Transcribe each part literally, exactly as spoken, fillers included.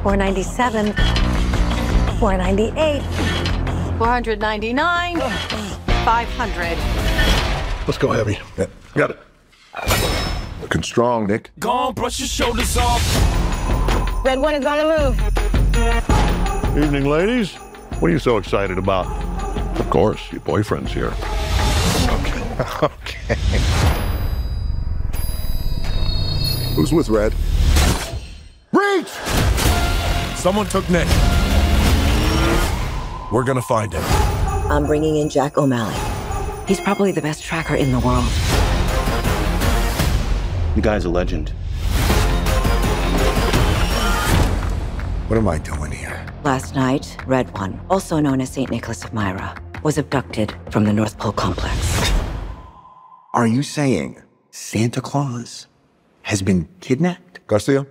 four ninety-seven, four ninety-eight, four ninety-nine, five hundred. Let's go heavy. Yeah. Got it. Looking strong, Nick. Go on, brush your shoulders off. Red one is on the move. Evening, ladies. What are you so excited about? Of course, your boyfriend's here. Okay. Okay. Who's with Red? Reach! Someone took Nick. We're gonna find him. I'm bringing in Jack O'Malley. He's probably the best tracker in the world. The guy's a legend. What am I doing here? Last night, Red One, also known as Saint Nicholas of Myra, was abducted from the North Pole complex. Are you saying Santa Claus has been kidnapped? Garcia?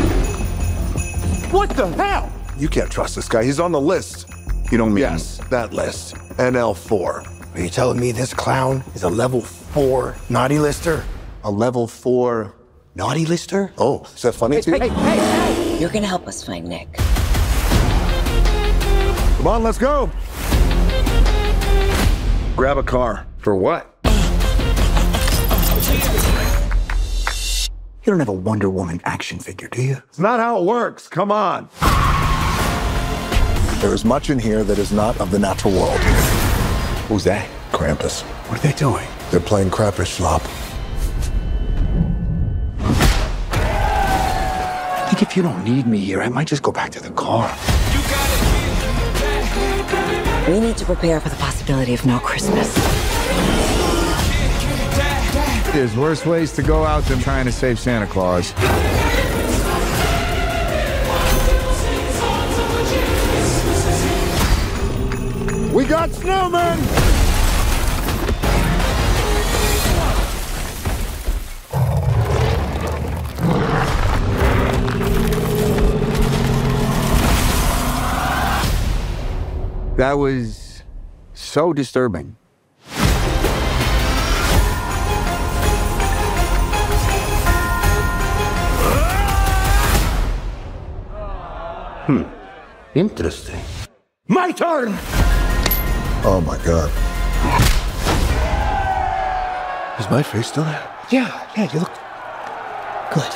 What the hell? You can't trust this guy. He's on the list. You don't mean... Yes, that list. N L four. Are you telling me this clown is a level four naughty lister? A level four naughty lister? Oh, is that funny to you? Hey, hey, hey! You're gonna help us find Nick. Come on, let's go. Grab a car. For what? You don't have a Wonder Woman action figure, do you? It's not how it works. Come on. There is much in here that is not of the natural world. Who's that? Krampus. What are they doing? They're playing crappish slop. I think if you don't need me here, I might just go back to the car. We need to prepare for the possibility of no Christmas. There's worse ways to go out than trying to save Santa Claus. We got snowmen! That was so disturbing. Hmm. Interesting. My turn! Oh my God. Is my face still there? Yeah, yeah, you look good.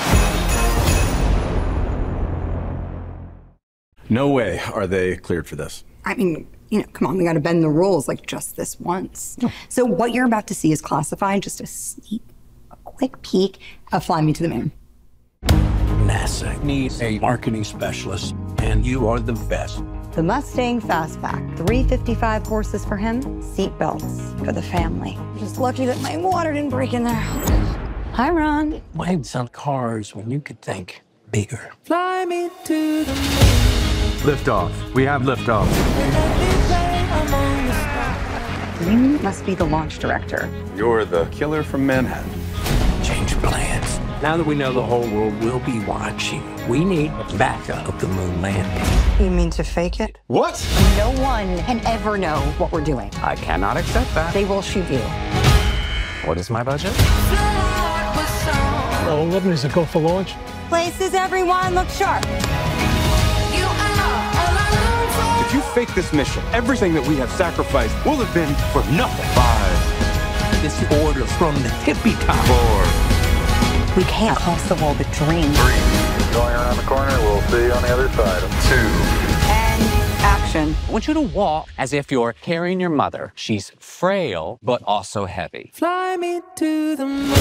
No way are they cleared for this. I mean, you know, come on, we gotta bend the rules like just this once. So what you're about to see is classified, just a sneak, a quick peek of Fly Me to the Moon. NASA needs a marketing specialist, and you are the best. The Mustang Fastback, three fifty-five horses for him, seat belts for the family. Just lucky that my water didn't break in there. Hi, Ron. Why sell cars when you could think bigger? Fly me to the moon. Lift off. We have lift off. You must be the launch director. You're the killer from Manhattan. Change plans. Now that we know the whole world will be watching, we need backup of the moon landing. You mean to fake it? What? No one can ever know what we're doing. I cannot accept that. They will shoot you. What is my budget? Well, eleven is a go for launch. Places, everyone, look sharp. If you fake this mission, everything that we have sacrificed will have been for nothing. Five. This order from the tippy top. Four. We can't cross the wall but dream. Three. Going around the corner, we'll see you on the other side. Two. And action. I want you to walk as if you're carrying your mother. She's frail, but also heavy. Fly me to the moon.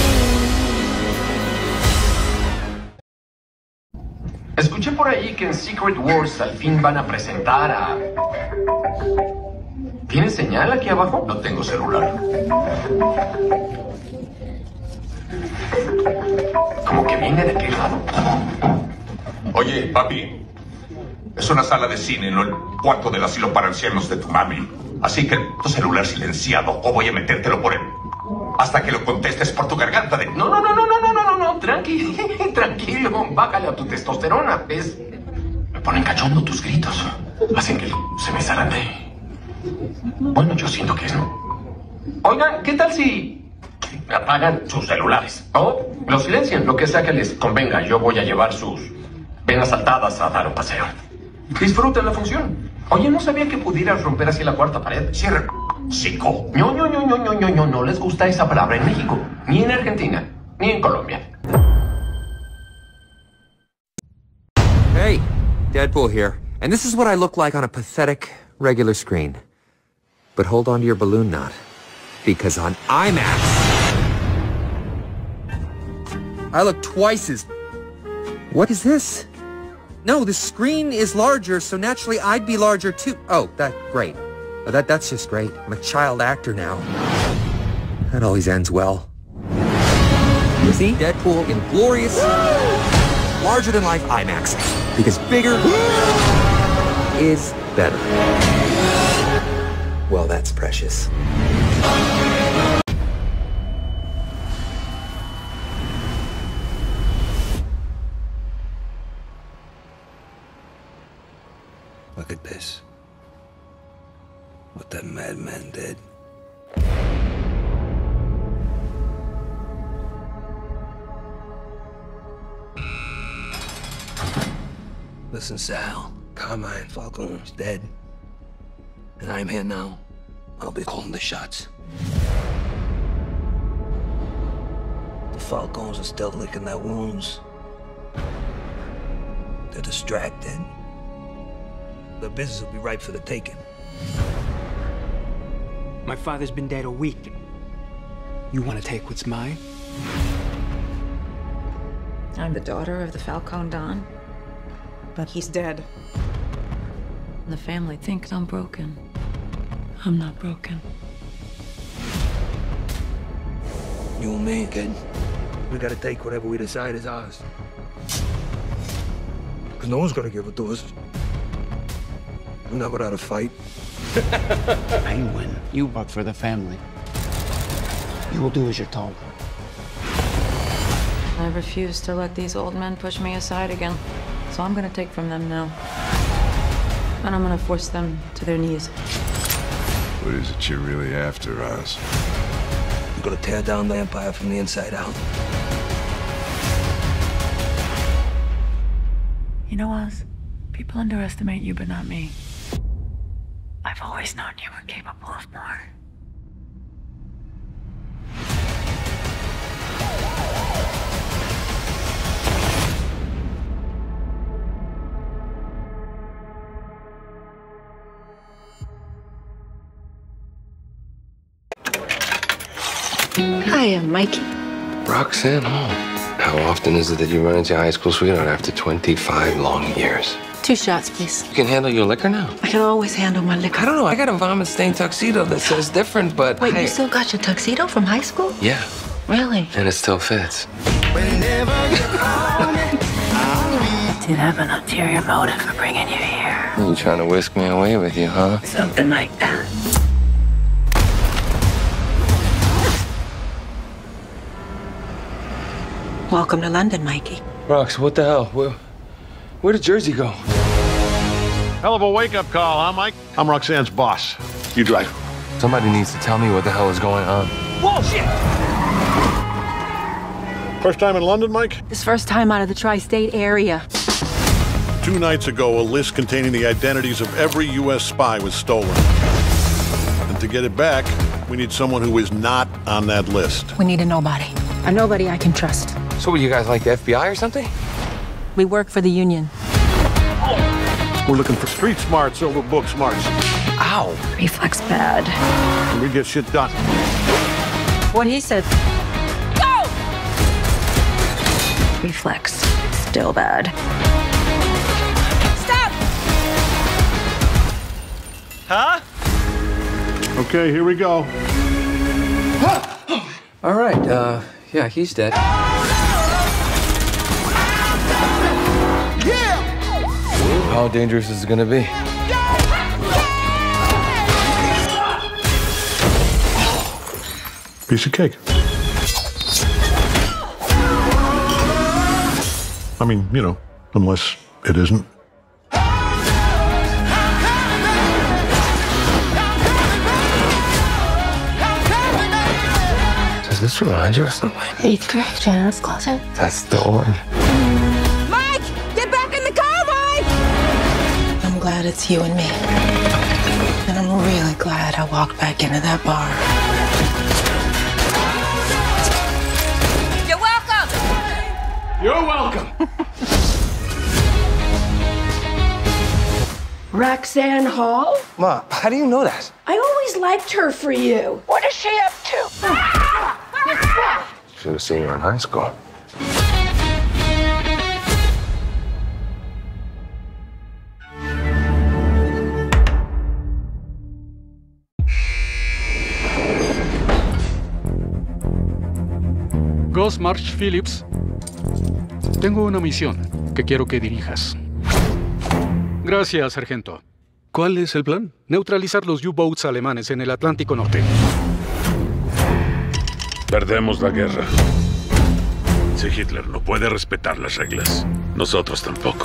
Escuché por ahí que en Secret Wars al fin van a presentar a... ¿Tienes señal aquí abajo? No tengo celular. Como que viene de aquel lado. Oye, papi, es una sala de cine, no el cuarto del asilo para ancianos de tu mami. Así que tu celular silenciado o voy a metértelo por él. Hasta que lo contestes por tu garganta de... No, no, no, no, no, no, no, no, no, tranqui, tranquilo, bájale a tu testosterona, ¿ves? Me ponen cachondo tus gritos. Hacen que se me zarandee. Bueno, yo siento que es, ¿no? Oigan, ¿qué tal si apagan sus celulares? O los silencian, lo que sea que les convenga. Yo voy a llevar sus Penas saltadas a dar un paseo. Disfruten la función. Oye, no sabía que pudieras romper así la cuarta pared. Cierre, chico. No, no, no, no, no, no, no, no les gusta esa palabra en México, ni en Argentina, ni en Colombia. Hey, Deadpool here. And this is what I look like on a pathetic, regular screen. But hold on to your balloon knot. Because on IMAX, I look twice as... What is this? No, the screen is larger, so naturally I'd be larger too. Oh, that, great. Oh, that, that's just great. I'm a child actor now. That always ends well. You see? Deadpool in glorious, larger-than-life IMAX. Because bigger is better. Well, that's precious. Look at this. What that madman did. Listen, Sal. Carmine Falcone's dead. And I'm here now. I'll be calling the shots. The Falcones are still licking their wounds. They're distracted. The business will be ripe for the taking. My father's been dead a week. You want to take what's mine? I'm the daughter of the Falcone Don, but he's dead. The family thinks I'm broken. I'm not broken. You and me, kid. We gotta take whatever we decide is ours. Because no one's gonna give it to us. We're not without a fight. I win. You work for the family. You will do as you're told. I refuse to let these old men push me aside again. So I'm gonna take from them now. And I'm gonna force them to their knees. What is it you're really after, Oz? I'm gonna tear down the Empire from the inside out. You know, Oz, people underestimate you, but not me. I've always known you were capable of more. Hi, I'm Mikey. Roxanne Hall. How often is it that you run into your high school sweetheart after twenty-five long years? Two shots, please. You can handle your liquor now? I can always handle my liquor. I don't know. I got a vomit-stained tuxedo that says different, but Wait, I... you still got your tuxedo from high school? Yeah. Really? And it still fits. Do you have an ulterior motive for bringing you here? You trying to whisk me away with you, huh? Something like that. Welcome to London, Mikey. Rox, what the hell? Where, where did Jersey go? Hell of a wake-up call, huh, Mike? I'm Roxanne's boss. You drive. Somebody needs to tell me what the hell is going on. Bullshit! First time in London, Mike? This first time out of the tri-state area. Two nights ago, a list containing the identities of every U S spy was stolen. And to get it back, we need someone who is not on that list. We need a nobody. A nobody I can trust. So what, you guys like the F B I or something? We work for the Union. We're looking for street smarts over book smarts. Ow. Reflex bad. And we get shit done. What he said. Go! Reflex. Still bad. Stop! Huh? Okay, here we go. All right, uh, yeah, he's dead. How dangerous is it gonna be? Piece of cake. I mean, you know, unless it isn't. Does this remind you of something? Eighth grade, Janet's closet. That's the one. Mike! Get back in it's you and me. And I'm really glad I walked back into that bar. You're welcome! You're welcome. Roxanne Hall? Ma, how do you know that? I always liked her for you. What is she up to? Should have seen her in high school. Ghost March Phillips, tengo una misión que quiero que dirijas. Gracias, sargento. ¿Cuál es el plan? Neutralizar los U-boats alemanes en el Atlántico Norte. Perdemos la guerra. Si Hitler no puede respetar las reglas, nosotros tampoco.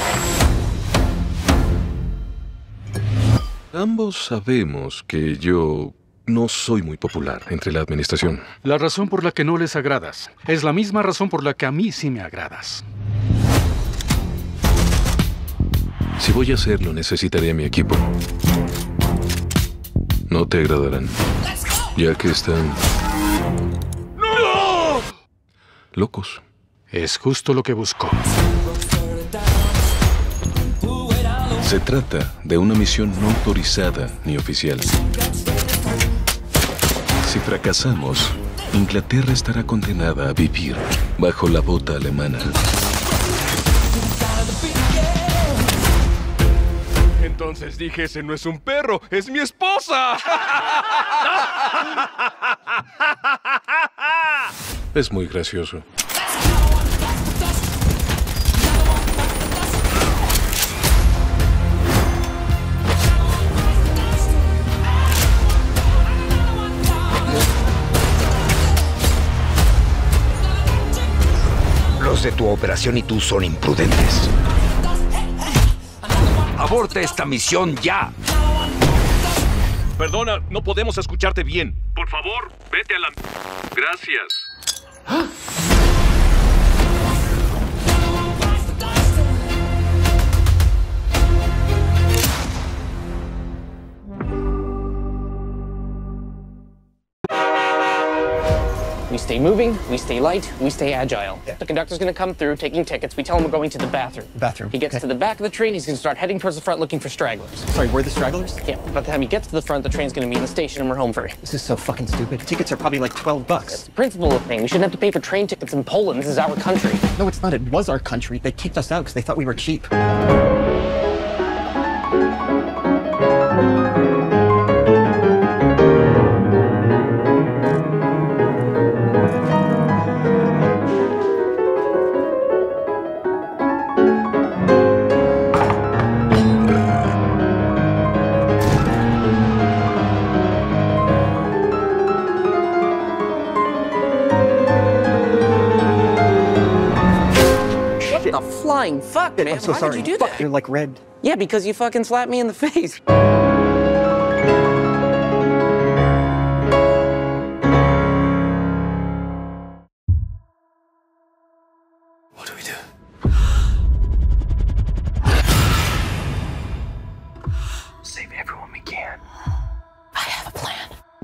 Ambos sabemos que yo no soy muy popular entre la administración. La razón por la que no les agradas es la misma razón por la que a mí sí me agradas. Si voy a hacerlo, necesitaré a mi equipo. No te agradarán, ya que están... ¡No! locos. Es justo lo que busco. Se trata de una misión no autorizada ni oficial. Si fracasamos, Inglaterra estará condenada a vivir bajo la bota alemana. Entonces dije, ese no es un perro, es mi esposa. Es muy gracioso. Los de tu operación y tú son imprudentes. ¡Aborta esta misión ya! Perdona, no podemos escucharte bien. Por favor, vete a la... Gracias. We stay moving, we stay light, we stay agile. Yeah. The conductor's gonna come through, taking tickets. We tell him we're going to the bathroom. Bathroom. He gets okay. to the back of the train, he's gonna start heading towards the front looking for stragglers. Sorry, we're the stragglers? Yeah, by the time he gets to the front, the train's gonna be in the station and we're home free. This is so fucking stupid. Tickets are probably like twelve bucks. That's the principle of the thing. We shouldn't have to pay for train tickets in Poland. This is our country. No, it's not. It was our country. They kicked us out because they thought we were cheap. The flying fuck, man. I'm so Why sorry. did you do Fuck, that? you're like red. Yeah, because you fucking slapped me in the face. What do we do? Save everyone we can. I have a plan.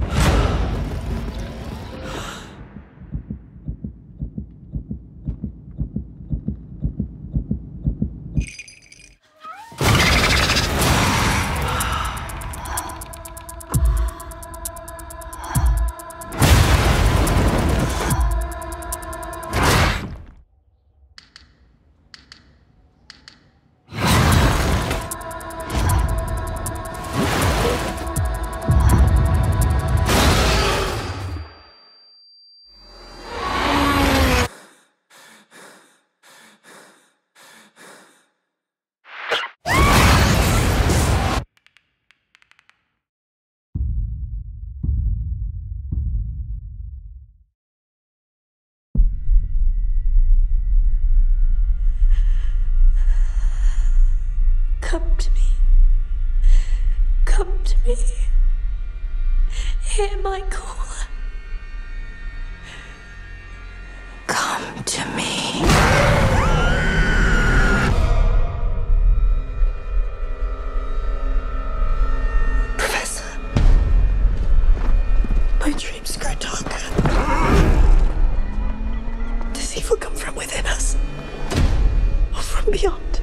Come to me. Come to me. Hear my call. Come to me. and beyond.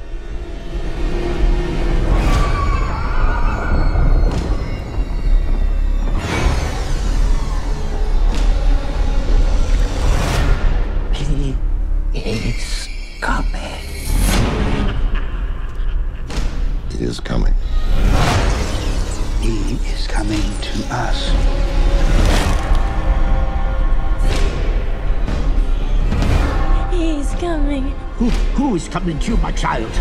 He is coming. He is coming. He is coming to us. He's coming. Who, who is coming to you, my child?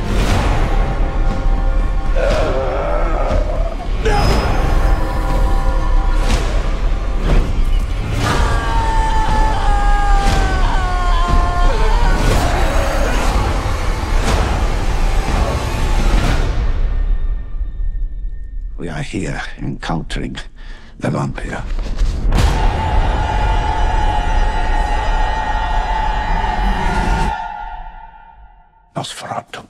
We are here encountering the vampire. Nosferatu.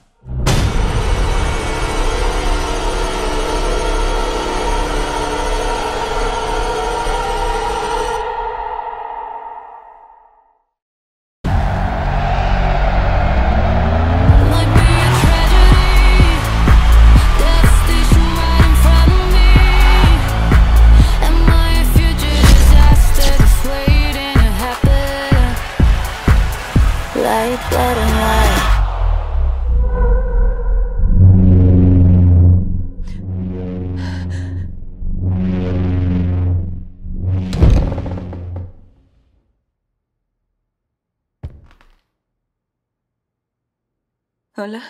Light, blood, and light. Hola.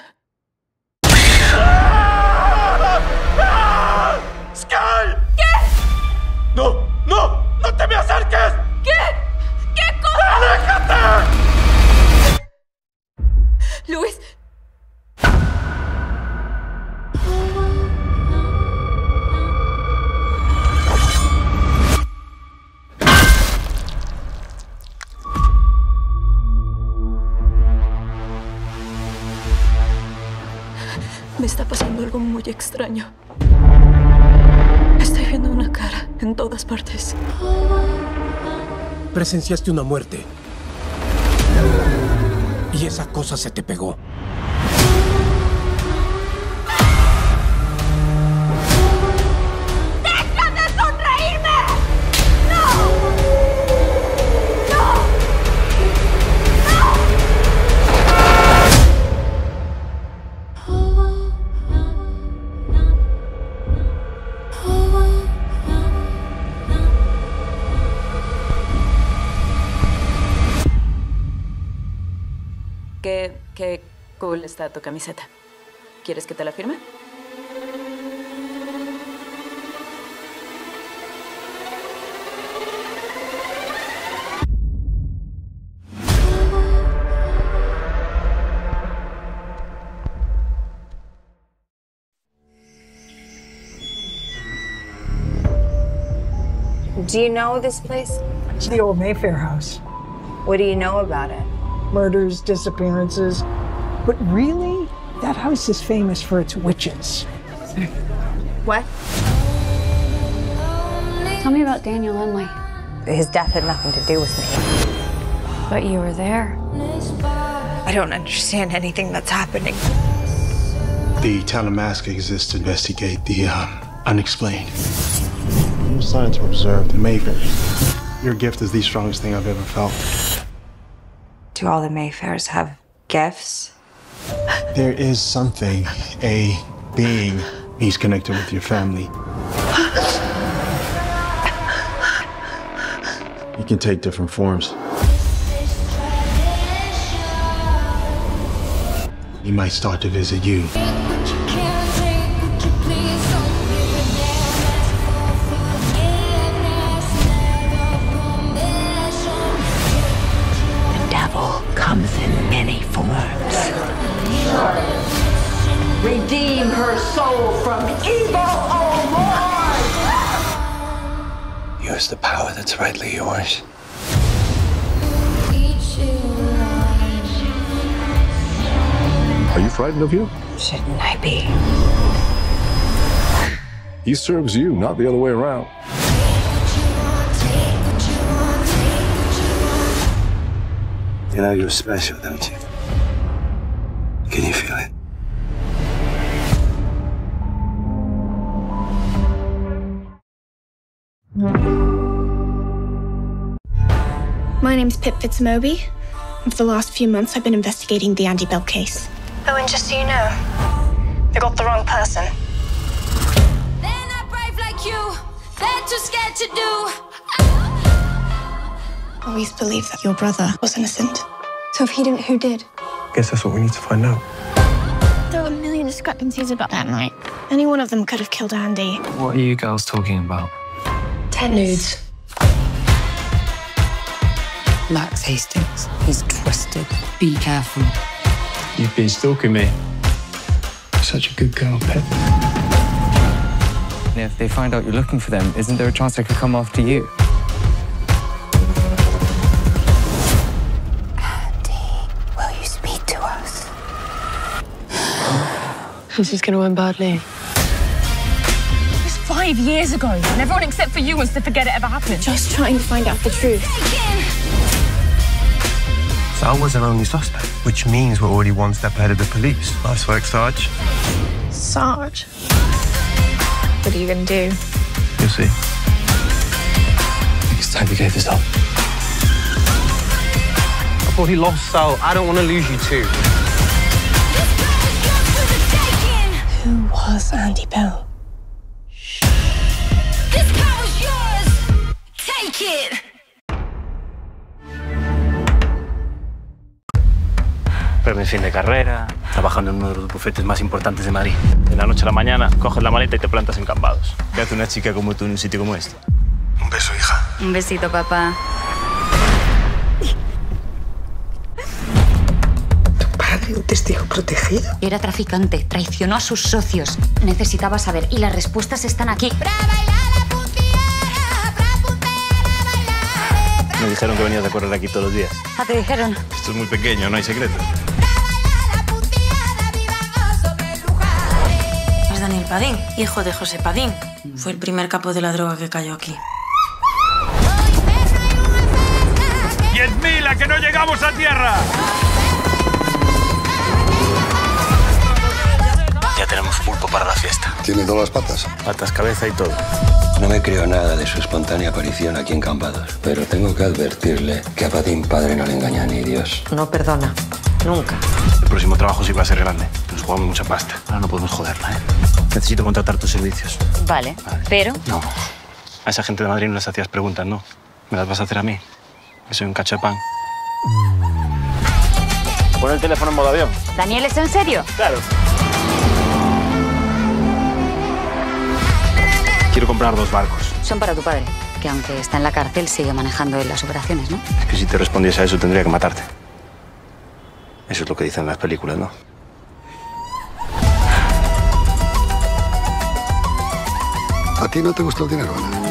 ¡Sky! ¿Qué? ¡No! ¡No! ¡No te me acerques! ¿Qué? ¿Qué cosa? ¡Aléjate! Luis. Me está pasando algo muy extraño. Estoy viendo una cara en todas partes. Presenciaste una muerte. Y esa cosa se te pegó. ¡Deja de sonreírme! ¡No! ¡No! Qué, qué cool está tu camiseta. ¿Quieres que te la firme? Do you know this place? It's the old Mayfair house. What do you know about it? Murders, disappearances. But really, that house is famous for its witches. What? Tell me about Daniel Lindley. His death had nothing to do with me. But you were there. I don't understand anything that's happening. The town of Mask exists to investigate the um, unexplained. No signs were observed in Mayfair. Your gift is the strongest thing I've ever felt. Do all the Mayfairs have gifts? There is something, a being. He's connected with your family. He can take different forms. He might start to visit you. Comes in many forms. Redeem her soul from evil, oh Lord! Use the power that's rightly yours. Are you frightened of him? Shouldn't I be? He serves you, not the other way around. You know you're special, don't you? Can you feel it? My name's Pip Fitzmoby. For the last few months, I've been investigating the Andy Bell case. Oh, and just so you know, they got the wrong person. They're not brave like you. They're too scared to do. I always believed that your brother was innocent. So if he didn't, who did? Guess that's what we need to find out. There are a million discrepancies about that night. Any one of them could have killed Andy. What are you girls talking about? Ten nudes. Max Hastings. He's twisted. Be careful. You've been stalking me. Such a good girl, Pip. If they find out you're looking for them, isn't there a chance they could come after you? Andy, will you speak to us? This is gonna end badly. It was five years ago, and everyone except for you wants to forget it ever happened. Just trying to find out the truth. So I was our only suspect, which means we're already one step ahead of the police. Nice work, Sarge. Sarge? What are you gonna do? You'll see. It's time you gave this up. I thought he lost Sal. I don't want to lose you too. Who was Andy Bell? This car was yours. Take it. Mi fin de carrera, trabajando en uno de los bufetes más importantes de Madrid. De la noche a la mañana, coges la maleta y te plantas en Cambados. ¿Qué hace una chica como tú en un sitio como este? Un beso, hija. Un besito, papá. ¿Tu padre, un testigo protegido? Era traficante, traicionó a sus socios. Necesitaba saber, y las respuestas están aquí. Me dijeron que venías a correr aquí todos los días. Ah, te dijeron. Esto es muy pequeño, no hay secreto. Es Daniel Padín, hijo de José Padín. Fue el primer capo de la droga que cayó aquí. ¡Diez mil a que no llegamos a tierra! Ya tenemos pulpo para la fiesta. Tiene todas las patas. Patas, cabeza y todo. No me creo nada de su espontánea aparición aquí en Cambados, pero tengo que advertirle que a Padín padre no le engaña ni Dios. No perdona. Nunca. El próximo trabajo sí va a ser grande. Nos jugamos mucha pasta. Ahora no podemos joderla, ¿eh? Necesito contratar tus servicios. Vale, vale. Pero... No. A esa gente de Madrid no les hacías preguntas, ¿no? ¿Me las vas a hacer a mí? Que soy un cacho de pan. Pon el teléfono en modo avión. Daniel, ¿es en serio? Claro. Quiero comprar dos barcos. Son para tu padre, que aunque está en la cárcel sigue manejando él las operaciones, ¿no? Es que si te respondiese a eso tendría que matarte. Eso es lo que dicen las películas, ¿no? ¿A ti no te gusta el dinero, Ana?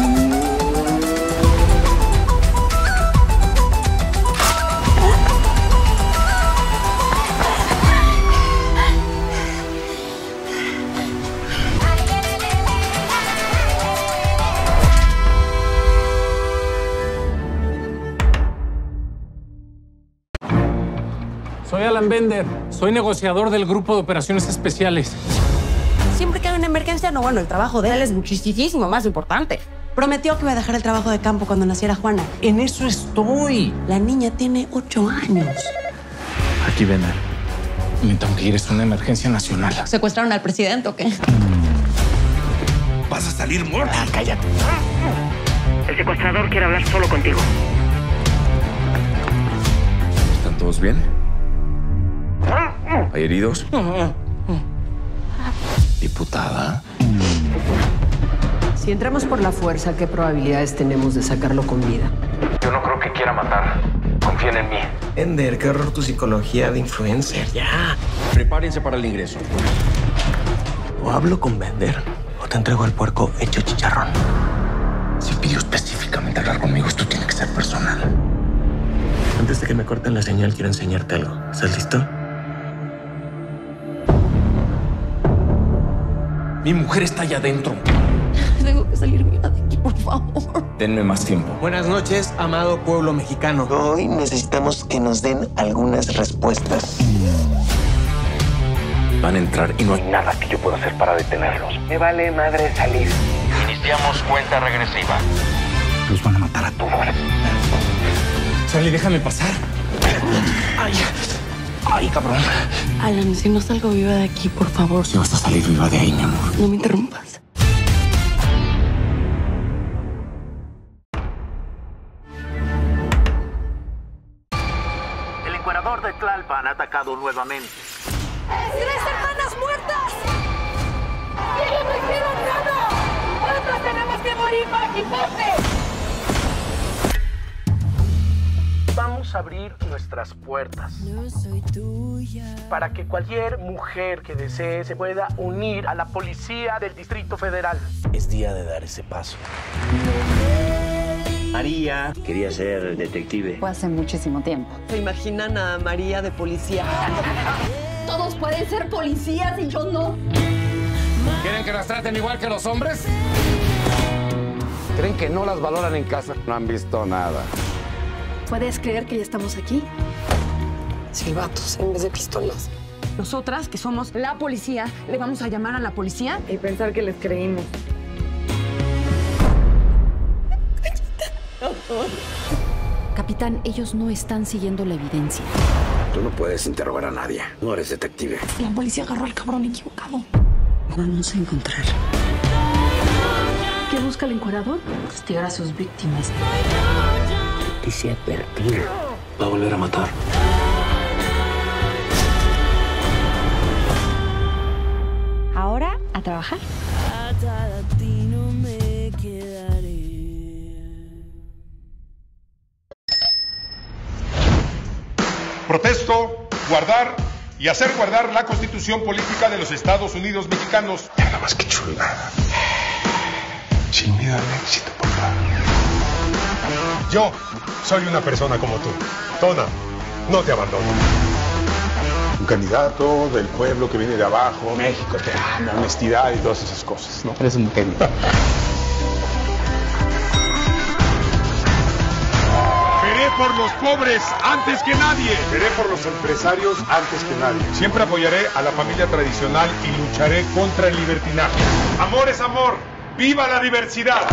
Soy Alan Bender. Soy negociador del Grupo de Operaciones Especiales. Siempre que hay una emergencia, no, bueno, el trabajo de él es muchísimo más importante. Prometió que iba a dejar el trabajo de campo cuando naciera Juana. En eso estoy. La niña tiene ocho años. Aquí, Bender. Me tengo que ir, es una emergencia nacional. ¿Secuestraron al presidente o qué? Vas a salir muerta. Ah, cállate. El secuestrador quiere hablar solo contigo. ¿Están todos bien? ¿Hay heridos? Diputada. Si entramos por la fuerza, ¿qué probabilidades tenemos de sacarlo con vida? Yo no creo que quiera matar. Confíen en mí. Ender, qué horror tu psicología de influencer. Ya. Prepárense para el ingreso. O hablo con Bender, o te entrego el puerco hecho chicharrón. Si pido específicamente hablar conmigo, esto tiene que ser personal. Antes de que me corten la señal, quiero enseñarte algo. ¿Estás listo? Mi mujer está allá adentro. Tengo que salir bien de aquí, por favor. Denme más tiempo. Buenas noches, amado pueblo mexicano. Hoy necesitamos que nos den algunas respuestas. Van a entrar y no hay nada que yo pueda hacer para detenerlos. Me vale madre salir. Iniciamos cuenta regresiva. Los van a matar a todos. Sally, déjame pasar. Ay, ay, cabrón. Alan, si no salgo viva de aquí, por favor. Si vas a salir viva de ahí, mi amor. No me interrumpas. El encuadrador de Tlalpan ha atacado nuevamente. ¡Tres hermanas muertas! ¡Ellos no hicieron nada! ¡Nosotros tenemos que morir para equiparse! Vamos a abrir nuestras puertas No soy tuya. para que cualquier mujer que desee se pueda unir a la policía del Distrito Federal. Es día de dar ese paso. María quería ser detective. Fue hace muchísimo tiempo. ¿Se imaginan a María de policía? Todos pueden ser policías y yo no. ¿Quieren que las traten igual que los hombres? ¿Creen que no las valoran en casa? No han visto nada. ¿Puedes creer que ya estamos aquí? Silbatos en vez de pistolas. Nosotras, que somos la policía, le vamos a llamar a la policía Y pensar que les creímos. Capitán, ellos no están siguiendo la evidencia. Tú no puedes interrogar a nadie. No eres detective. La policía agarró al cabrón equivocado. Vamos a encontrar. ¿Qué busca el encuadrador? Castigar a sus víctimas. Quise advertir. Va a volver a matar. Ahora, a trabajar. Protesto, guardar y hacer guardar la Constitución Política de los Estados Unidos Mexicanos. Nada más que chulada. Sin miedo al éxito, papá. Yo soy una persona como tú. Tona, no te abandono. Un candidato del pueblo que viene de abajo. México te ama, honestidad y todas esas cosas, ¿no? Eres un genio. Veré por los pobres antes que nadie. Veré por los empresarios antes que nadie. Siempre apoyaré a la familia tradicional y lucharé contra el libertinaje. Amor es amor. ¡Viva la diversidad!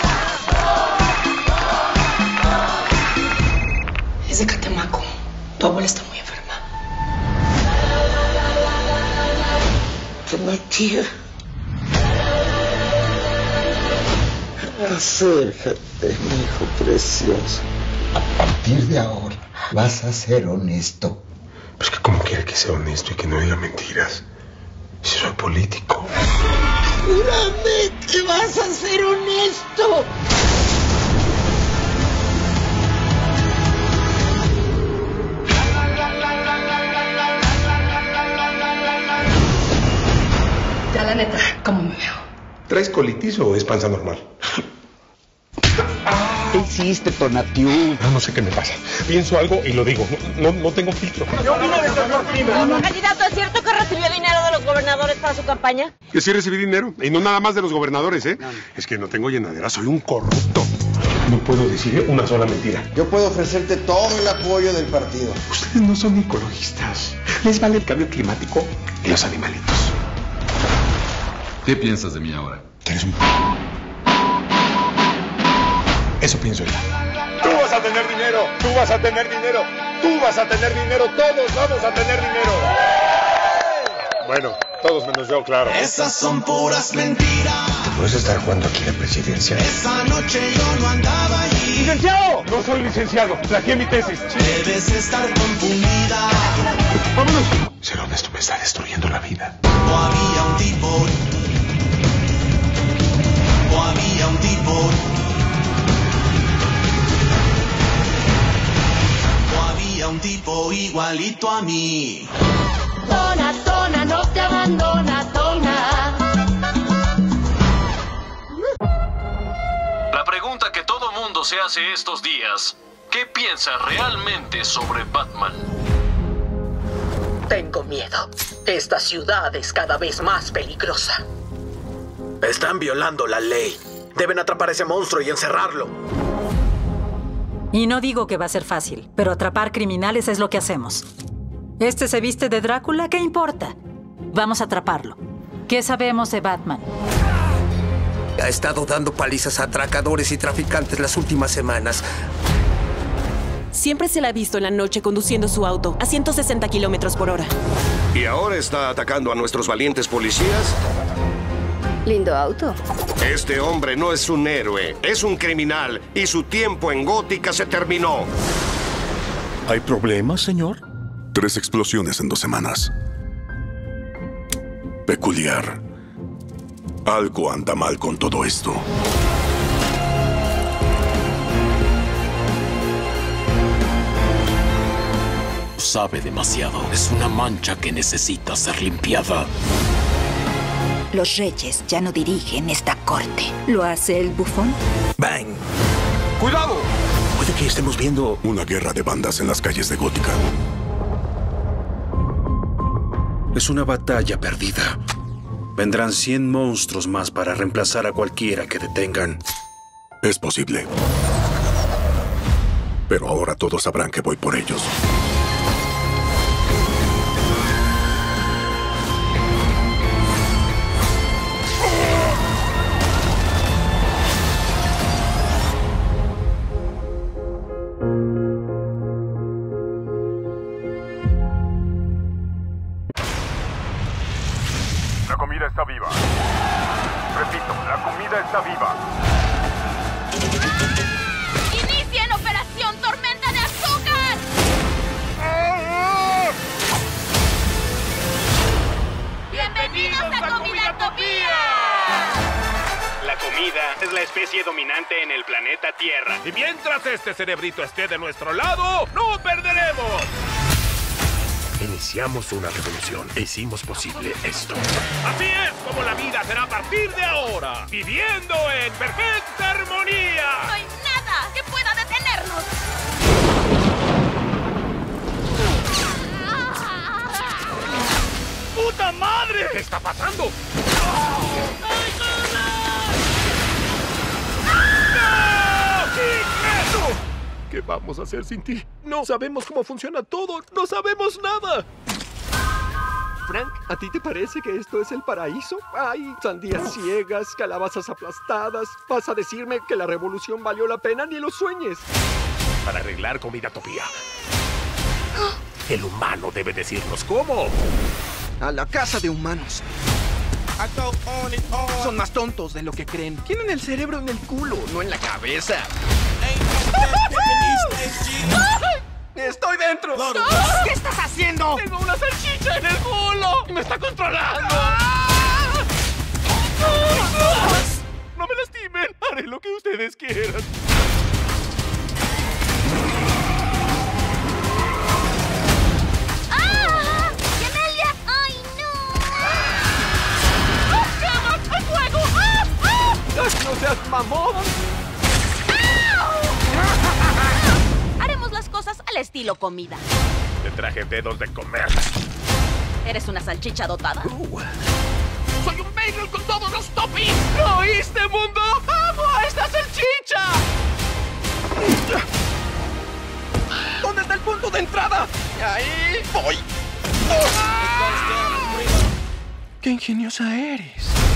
Es de Catemaco. Tu abuela está muy enferma. Prometí. Acércate, mi hijo precioso. A partir de ahora vas a ser honesto. Pues que cómo quiere que sea honesto y que no diga mentiras. Si soy político. Júrame que vas a ser honesto. Ya la neta, ¿cómo me veo? ¿Traes colitis o es panza normal? ¿Qué hiciste, Tonatiu? No, no sé qué me pasa. Pienso algo y lo digo. No, no, no tengo filtro. Candidato, ¿es cierto que recibió dinero de los gobernadores para su campaña? Que sí recibí dinero. Y no nada más de los gobernadores, ¿eh? No. Es que no tengo llenadera. Soy un corrupto. No puedo decir una sola mentira. Yo puedo ofrecerte todo el apoyo del partido. Ustedes no son ecologistas. Les vale el cambio climático y los animalitos. ¿Qué piensas de mí ahora? Que eres un... Eso pienso yo. Tú vas a tener dinero, tú vas a tener dinero, tú vas a tener dinero, todos vamos a tener dinero. Bueno, todos menos yo, claro. Esas son puras mentiras. ¿Te puedes estar jugando aquí la presidencia? Esa noche yo no andaba allí. ¡Licenciado! No soy licenciado, plagié mi tesis. Debes estar confundida. ¡Vámonos! Ser honesto me está destruyendo la vida. O había un tipo. O había un tipo. Un tipo igualito a mí. Tona, Tona, no te abandona, Tona. La pregunta que todo mundo se hace estos días: ¿qué piensa realmente sobre Batman? Tengo miedo. Esta ciudad es cada vez más peligrosa. Están violando la ley. Deben atrapar a ese monstruo y encerrarlo. Y no digo que va a ser fácil, pero atrapar criminales es lo que hacemos. ¿Este se viste de Drácula? ¿Qué importa? Vamos a atraparlo. ¿Qué sabemos de Batman? Ha estado dando palizas a atracadores y traficantes las últimas semanas. Siempre se la ha visto en la noche conduciendo su auto a ciento sesenta kilómetros por hora. ¿Y ahora está atacando a nuestros valientes policías? Lindo auto. Este hombre no es un héroe, es un criminal y su tiempo en Gótica se terminó. ¿Hay problemas, señor? Tres explosiones en dos semanas. Peculiar. Algo anda mal con todo esto. Sabe demasiado. Es una mancha que necesita ser limpiada. Los reyes ya no dirigen esta corte. ¿Lo hace el bufón? ¡Bang! ¡Cuidado! Puede que estemos viendo una guerra de bandas en las calles de Gótica. Es una batalla perdida. Vendrán cien monstruos más para reemplazar a cualquiera que detengan. Es posible. Pero ahora todos sabrán que voy por ellos. La comida está viva. Repito, la comida está viva. ¡Inicien Operación Tormenta de Azúcar! ¡Bienvenidos a Comidatopía! La comida es la especie dominante en el planeta Tierra. Y mientras este cerebrito esté de nuestro lado, ¡no perderemos! Iniciamos una revolución e hicimos posible esto. Así es como la vida será a partir de ahora, viviendo en perfecta armonía. No hay nada que pueda detenernos. ¡Puta madre! ¿Qué está pasando? ¡No! ¡Secreto! ¿Qué vamos a hacer sin ti? No sabemos cómo funciona todo. No sabemos nada. Frank, ¿a ti te parece que esto es el paraíso? Hay sandías ciegas, calabazas aplastadas. ¿Vas a decirme que la revolución valió la pena? Ni lo sueñes. Para arreglar Comidatopía, el humano debe decirnos cómo. A la casa de humanos. Son más tontos de lo que creen. Tienen el cerebro en el culo, no en la cabeza. ¡Estoy dentro! ¿Qué estás haciendo? ¡Tengo una salchicha en el culo! ¡Me está controlando! ¡No me lastimen! Haré lo que ustedes quieran. ¡Ah! ¡Gemelia! ¡Ay, no! ¡Llamas! ¡Al fuego! ¡Ah! ¡Ah! ¡No seas mamón! Haremos las cosas al estilo comida. Te traje dedos de comer. ¿Eres una salchicha dotada? Uh. ¡Soy un bagel con todos los toppings! ¿Lo oíste, mundo? ¡Amo a esta salchicha! ¿Dónde está el punto de entrada? ¡Ahí voy! ¡Qué ingeniosa eres!